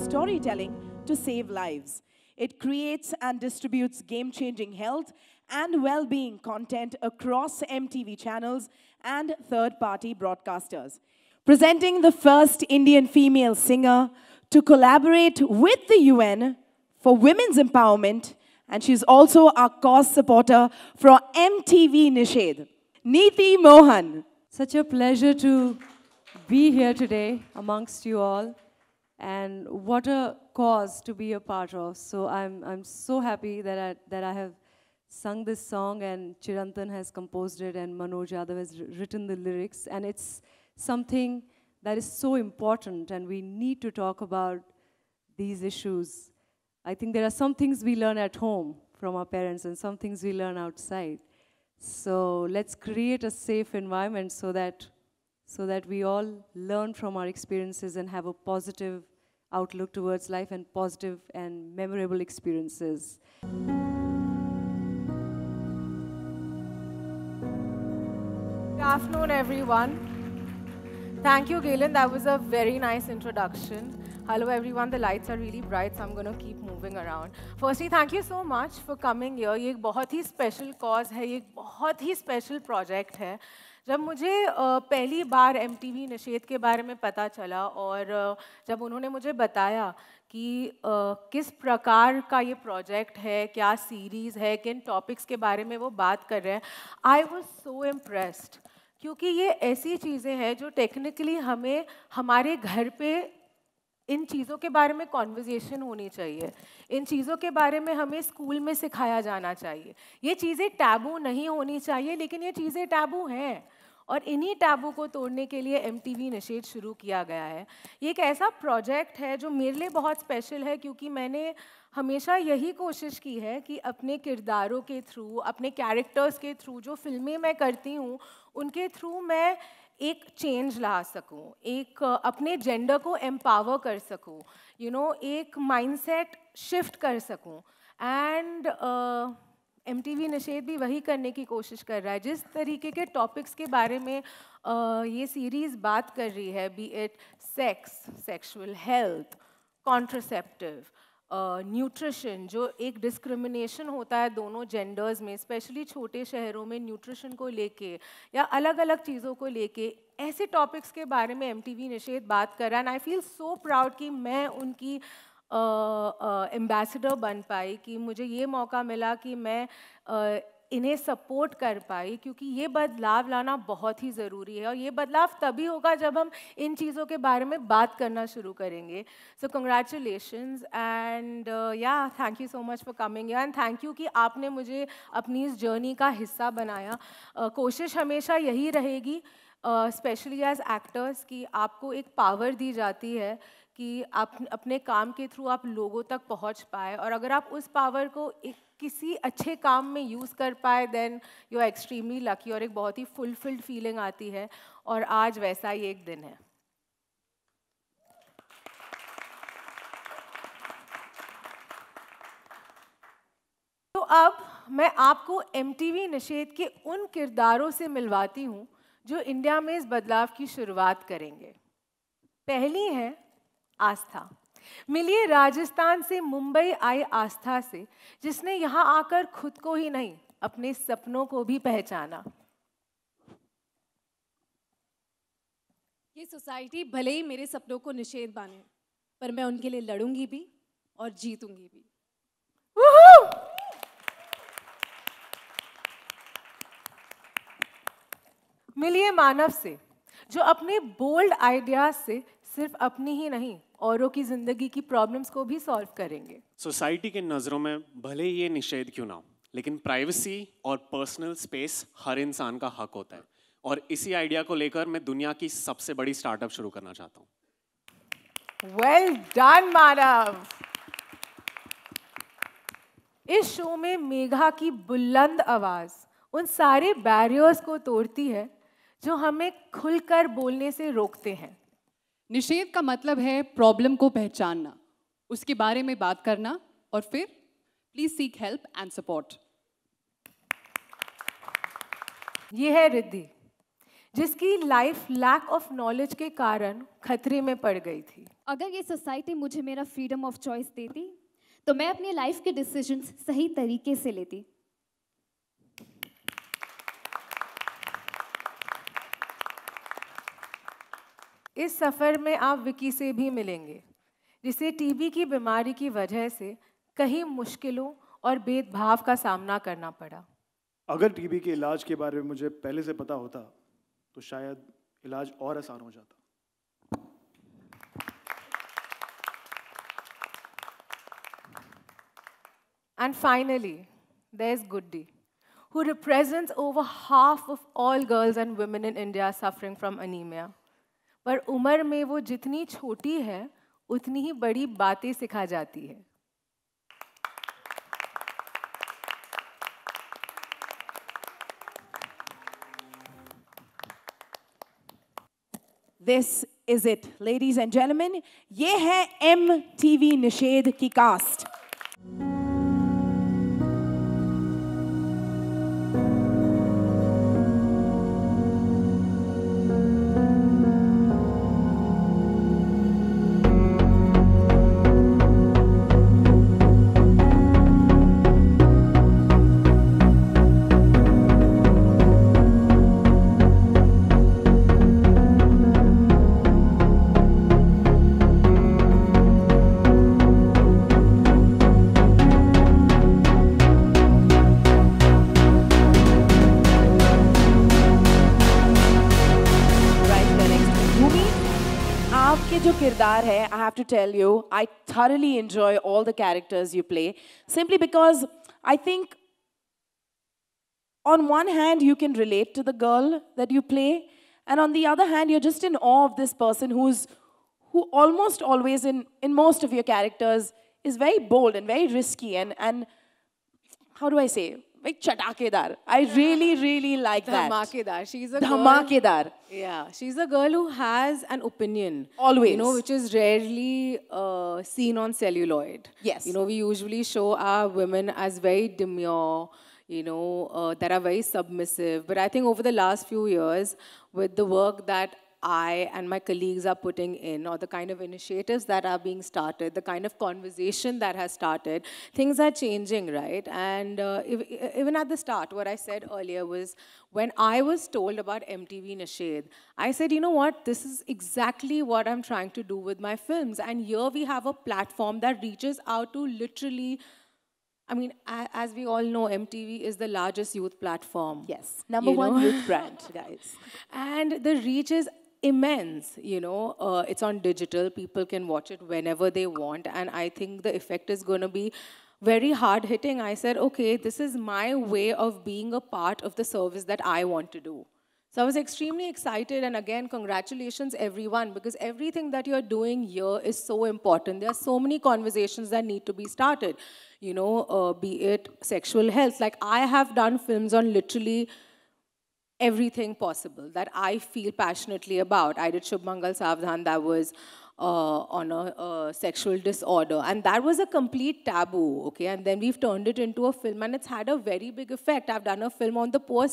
storytelling to save lives. It creates and distributes game-changing health and well-being content across MTV channels and third-party broadcasters. Presenting the first Indian female singer to collaborate with the UN for women's empowerment, and she's also our cause supporter for MTV Nishedh, Neeti Mohan. Such a pleasure to be here today amongst you all, and what a cause to be a part of. So I'm so happy that I have sung this song, and Chirantan has composed it, and Manoj Yadav has written the lyrics, and it's something that is so important, and we need to talk about these issues. I think there are some things we learn at home from our parents and some things we learn outside. So let's create a safe environment so that we all learn from our experiences and have a positive outlook towards life and positive and memorable experiences. Good afternoon, everyone. Thank you, Galen. That was a very nice introduction. Hello, everyone. The lights are really bright, so I'm going to keep moving around. Firstly, thank you so much for coming here. ये एक बहुत ही special cause है, ये एक बहुत ही special project है. जब मुझे पहली बार MTV निषेध के बारे में पता चला और जब उन्होंने मुझे बताया कि किस प्रकार का ये प्रोजेक्ट है, क्या सीरीज़ है, किन टॉपिक्स के बारे में वो बात कर रहे हैं, I was so impressed. क्योंकि ये ऐसी चीज़ें हैं जो टेक्निकली हमें हमारे घर पे इन चीज़ों के बारे में कॉन्वर्जेशन होनी चाहिए, इन चीज़ों के बारे में हमें स्कूल में सिखाया जाना चाहिए. ये चीज़ें टैबू नहीं होनी चाहिए, लेकिन ये चीज़ें टैबू हैं और इन्हीं टैबू को तोड़ने के लिए MTV निषेध शुरू किया गया है. ये एक ऐसा प्रोजेक्ट है जो मेरे लिए बहुत स्पेशल है, क्योंकि मैंने हमेशा यही कोशिश की है कि अपने किरदारों के थ्रू, अपने कैरेक्टर्स के थ्रू, जो फिल्में मैं करती हूँ उनके थ्रू मैं एक चेंज ला सकूं, एक अपने जेंडर को एम्पावर कर सकूं, एक माइंडसेट शिफ्ट कर सकूं. एंड MTV निषेध भी वही करने की कोशिश कर रहा है. जिस तरीके के टॉपिक्स के बारे में ये सीरीज़ बात कर रही है, be it sex, sexual health, contraceptive, nutrition, जो एक डिस्क्रिमिनेशन होता है दोनों जेंडर्स में, स्पेशली छोटे शहरों में न्यूट्रिशन को लेके या अलग अलग चीज़ों को लेके, ऐसे टॉपिक्स के बारे में MTV निषेध बात कर रहा है. And I feel so proud कि मैं उनकी एम्बेसडर बन पाई, कि मुझे ये मौका मिला कि मैं इन्हें सपोर्ट कर पाई, क्योंकि ये बदलाव लाना बहुत ही ज़रूरी है और ये बदलाव तभी होगा जब हम इन चीज़ों के बारे में बात करना शुरू करेंगे. So congratulations and yeah thank you so much for coming and thank you कि आपने मुझे अपनी इस जर्नी का हिस्सा बनाया. कोशिश हमेशा यही रहेगी, स्पेशली एज एक्टर्स, कि आपको एक पावर दी जाती है कि आप अपने काम के थ्रू आप लोगों तक पहुंच पाए, और अगर आप उस पावर को किसी अच्छे काम में यूज़ कर पाए then you are extremely lucky, और एक बहुत ही फुलफिल्ड फीलिंग आती है. और आज वैसा ही एक दिन है. तो अब मैं आपको MTV निषेध के उन किरदारों से मिलवाती हूँ जो इंडिया में इस बदलाव की शुरुआत करेंगे. पहली है आस्था. मिलिए राजस्थान से मुंबई आई आस्था से, जिसने यहाँ आकर खुद को ही नहीं अपने सपनों को भी पहचाना. ये सोसाइटी भले ही मेरे सपनों को निषेध माने, पर मैं उनके लिए लड़ूंगी भी और जीतूंगी भी. मिलिए मानव से, जो अपने बोल्ड आइडियाज से सिर्फ अपनी ही नहीं औरों की जिंदगी की प्रॉब्लम्स को भी सॉल्व करेंगे. सोसाइटी के नज़रों में भले ही ये निषेध क्यों ना हो, लेकिन प्राइवेसी और पर्सनल स्पेस हर इंसान का हक होता है, और इसी आइडिया को लेकर मैं दुनिया की सबसे बड़ी स्टार्टअप शुरू करना चाहता हूँ. Well done Manav. इस शो में मेघा की बुलंद आवाज उन सारे बैरियर्स को तोड़ती है जो हमें खुलकर बोलने से रोकते हैं. निषेध का मतलब है प्रॉब्लम को पहचानना, उसके बारे में बात करना, और फिर please seek help and support. ये है रिद्धि. जिसकी लाइफ लैक ऑफ नॉलेज के कारण खतरे में पड़ गई थी। अगर ये सोसाइटी मुझे मेरा फ्रीडम ऑफ चॉइस देती तो मैं अपनी लाइफ के डिसीजंस सही तरीके से लेती। इस सफ़र में आप विकी से भी मिलेंगे, जिसे टीबी की बीमारी की वजह से कई मुश्किलों और भेदभाव का सामना करना पड़ा। अगर टीबी के इलाज के बारे में मुझे पहले से पता होता तो शायद इलाज और आसान हो जाता। And finally, there's Guddi, who represents over half of all girls and women in India suffering from anemia. पर उम्र में वो जितनी छोटी है, उतनी ही बड़ी बातें सिखा जाती है। This is it, ladies and gentlemen. ये है MTV निषेध की कास्ट। आपके जो किरदार है, I have to tell you, I thoroughly enjoy all the characters you play, simply because I think on one hand you can relate to the girl that you play, and on the other hand you're just in awe of this person who almost always in most of your characters is very bold and very risky and how do I say? Like chatakedar. I really, really like that. Dhamakedar. She's a girl. Dhamakedar. Yeah, she's a girl who has an opinion. Always. You know, which is rarely seen on celluloid. Yes. You know, we usually show our women as very demure, you know, that are very submissive. But I think over the last few years, with the work that I and my colleagues are putting in, or the kind of initiatives that are being started, the kind of conversation that has started, things are changing, right? And even at the start, what I said earlier was, when I was told about MTV Nished, I said, you know what, this is exactly what I'm trying to do with my films. And here we have a platform that reaches out to literally, I mean, as we all know, MTV is the largest youth platform. Yes, number one youth brand, guys. And the reach is immense, you know. It's on digital. People can watch it whenever they want. And I think the effect is going to be very hard-hitting. I said, okay, this is my way of being a part of the service that I want to do. So I was extremely excited, and again, congratulations everyone, because everything that you're doing here is so important. There are so many conversations that need to be started, you know, be it sexual health. Like, I have done films on literally everything possible that I feel passionately about. I did Shubh Mangal Savdhan, that was on a sexual disorder, and that was a complete taboo, okay? And then we've turned it into a film, and it's had a very big effect. I've done a film on the poor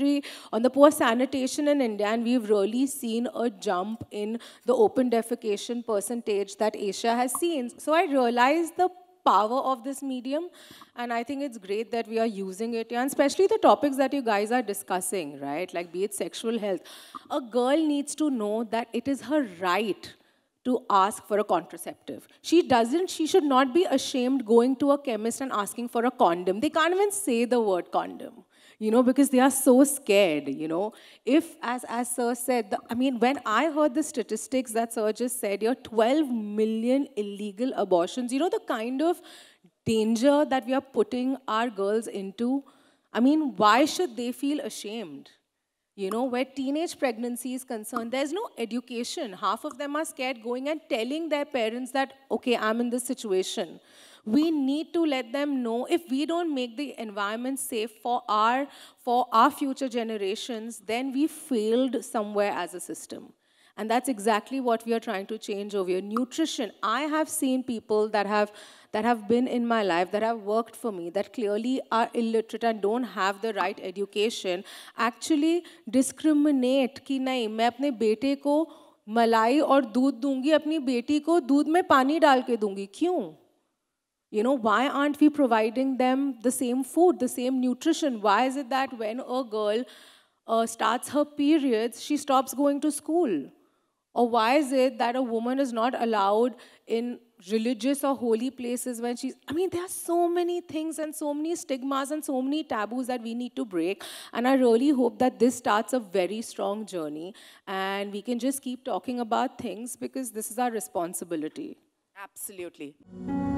sanitation in India, and we've really seen a jump in the open defecation percentage that Asia has seen. So I realized the power of this medium, and I think it's great that we are using it, and especially the topics that you guys are discussing, right? Like, be it sexual health. A girl needs to know that it is her right to ask for a contraceptive. She should not be ashamed going to a chemist and asking for a condom. They can't even say the word condom, you know, because they are so scared, you know. If, as Sir said, I mean, when I heard the statistics that Sir just said, you're 12 million illegal abortions, you know, the kind of danger that we are putting our girls into, I mean, why should they feel ashamed? You know, where teenage pregnancy is concerned, there's no education. Half of them are scared going and telling their parents that, okay, I'm in this situation. We need to let them know, if we don't make the environment safe for our future generations, then we failed somewhere as a system. And that's exactly what we are trying to change over here. Nutrition. I have seen people that have been in my life, that have worked for me, that clearly are illiterate and don't have the right education, actually discriminate कि नहीं, मैं अपने बेटे को मलाई और दूध दूंगी, अपनी बेटी को दूध में पानी डाल के दूंगी. क्यों? You know, why aren't we providing them the same food, the same nutrition? Why is it that when a girl starts her periods, she stops going to school? Or why is it that a woman is not allowed in religious or holy places when she's... I mean, there are so many things and so many stigmas and so many taboos that we need to break. And I really hope that this starts a very strong journey and we can just keep talking about things because this is our responsibility. Absolutely.